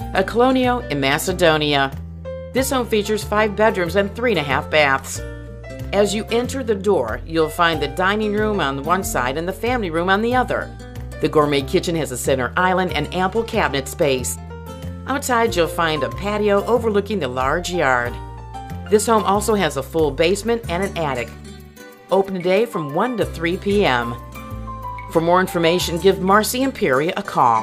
a colonial in Macedonia. This home features 5 bedrooms and 3.5 baths. As you enter the door, you'll find the dining room on one side and the family room on the other. The gourmet kitchen has a center island and ample cabinet space. Outside, you'll find a patio overlooking the large yard. This home also has a full basement and an attic. Open today from 1 to 3 p.m. For more information, give Marcy Imperi a call.